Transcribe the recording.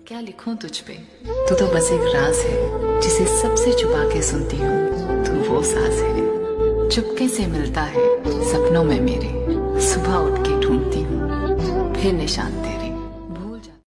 क्या लिखूं तुझ पे, तू तो बस एक राज है जिसे सबसे छुपा के सुनती हूँ। तू वो साज है चुपके से मिलता है सपनों में मेरे, सुबह उठ के ढूंढती हूँ फिर निशान तेरे।